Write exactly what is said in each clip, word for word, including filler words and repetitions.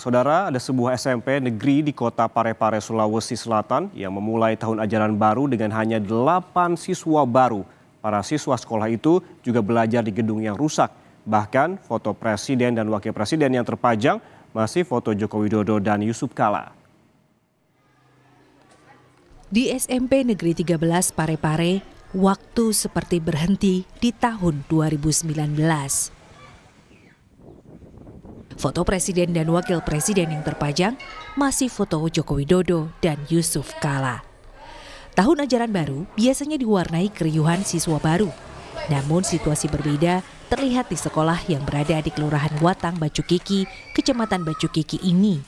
Saudara, ada sebuah S M P negeri di kota Parepare, Sulawesi Selatan yang memulai tahun ajaran baru dengan hanya delapan siswa baru. Para siswa sekolah itu juga belajar di gedung yang rusak. Bahkan foto presiden dan wakil presiden yang terpajang masih foto Joko Widodo dan Yusuf Kala. Di S M P Negeri tiga belas Parepare, waktu seperti berhenti di tahun dua ribu sembilan belas. Foto presiden dan wakil presiden yang terpajang masih foto Joko Widodo dan Yusuf Kala. Tahun ajaran baru biasanya diwarnai keriuhan siswa baru. Namun situasi berbeda terlihat di sekolah yang berada di Kelurahan Watang Bacukiki, Kecamatan Bacukiki ini.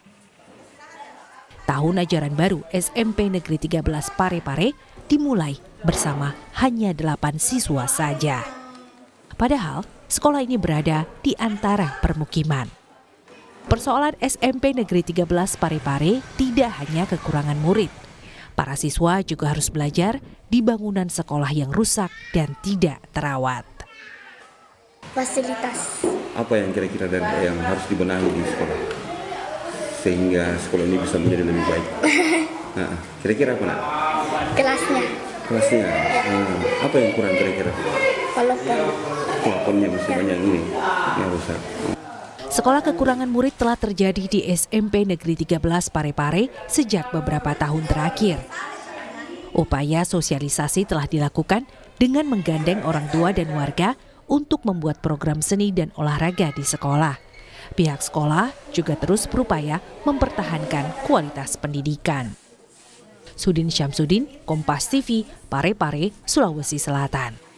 Tahun ajaran baru S M P Negeri tiga belas Parepare dimulai bersama hanya delapan siswa saja. Padahal sekolah ini berada di antara permukiman. Persoalan S M P Negeri tiga belas Parepare tidak hanya kekurangan murid. Para siswa juga harus belajar di bangunan sekolah yang rusak dan tidak terawat. Fasilitas. Apa yang kira-kira dan yang harus dibenahi di sekolah sehingga sekolah ini bisa menjadi lebih baik? Nah, kira-kira apa nak? Kelasnya. Kelasnya. Hmm, apa yang kurang kira-kira? Pelopon. Pelaponnya masih banyak ini yang rusak. Sekolah kekurangan murid telah terjadi di S M P Negeri tiga belas Parepare sejak beberapa tahun terakhir. Upaya sosialisasi telah dilakukan dengan menggandeng orang tua dan warga untuk membuat program seni dan olahraga di sekolah. Pihak sekolah juga terus berupaya mempertahankan kualitas pendidikan. Sudin Syamsuddin, Kompas T V, Parepare, Sulawesi Selatan.